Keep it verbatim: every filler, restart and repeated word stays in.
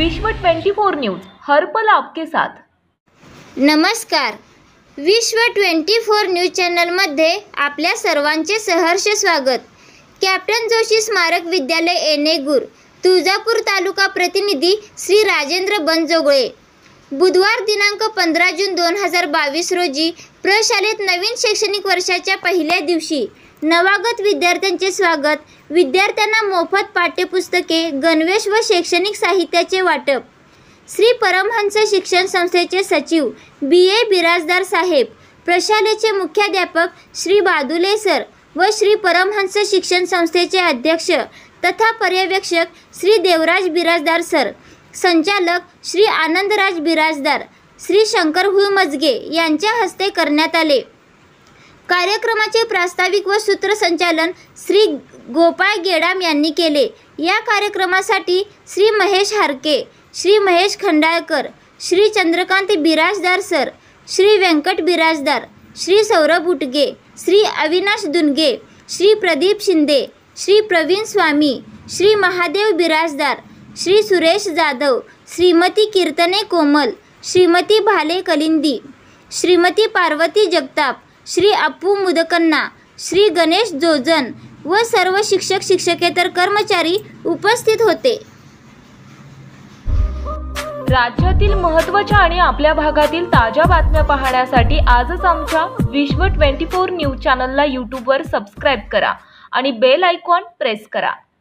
विश्व चोवीस न्यूज हर पल आपके साथ। नमस्कार, विश्व चोवीस न्यूज चॅनलमध्ये आपल्या सर्वांचे सहर्ष स्वागत। कॅप्टन जोशी स्मारक विद्यालय येणेगूर, तुळजापूर तालुका प्रतिनिधी श्री राजेंद्र बनजोगळे। बुधवार दिनांक पंधरा जून दोन हजार बावीस रोजी प्रशालेत नवीन शैक्षणिक वर्षाच्या पहिल्या दिवशी नवागत विद्यार्थ्यांचे स्वागत, विद्यार्थ्यांना मोफत पाठ्यपुस्तके, गणवेश व शैक्षणिक साहित्याचे वाटप। श्री परमहंस शिक्षण संस्थेचे सचिव बी ए बिराजदार साहेब, प्रशालेचे मुख्याध्यापक श्री बादुले सर व श्री परमहंस शिक्षण संस्थेचे अध्यक्ष तथा पर्यवेक्षक श्री देवराज बिराजदार सर, संचालक श्री आनंदराज बिराजदार, श्री शंकर हुळमजगे यांच्या हस्ते करण्यात आले। कार्यक्रमाचे प्रास्ताविक व सूत्रसंचालन श्री गोपाळ गेडाम यांनी केले। या कार्यक्रमासाठी श्री महेश हारके, श्री महेश खंडाळकर, श्री चंद्रकांत बिराजदार सर, श्री व्यंकट बिराजदार, श्री सौरभ उटगे, श्री अविनाश दुनगे, श्री प्रदीप शिंदे, श्री प्रवीण स्वामी, श्री महादेव बिराजदार, श्री सुरेश जाधव, श्रीमती कीर्तने कोमल, श्रीमती भाले कलिंदी, श्रीमती पार्वती जगताप, श्री अप्पू मुदकन्ना, श्री गणेश जोजन व सर्व शिक्षक शिक्षकेतर कर्मचारी उपस्थित होते। राज्यातील महत्त्वाच्या आणि आपल्या भागातील ताज्या बातम्या पाहण्यासाठी आजच आमच्या विश्व चोवीस न्यूज चॅनलला यूट्यूबवर सबस्क्राइब करा आणि बेल आयकॉन प्रेस करा।